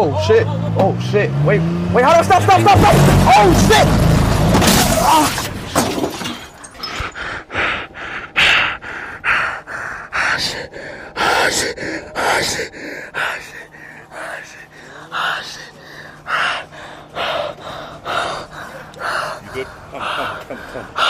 Oh shit. Oh shit. Wait, hold on, stop. Oh shit. Ah. You good? Come.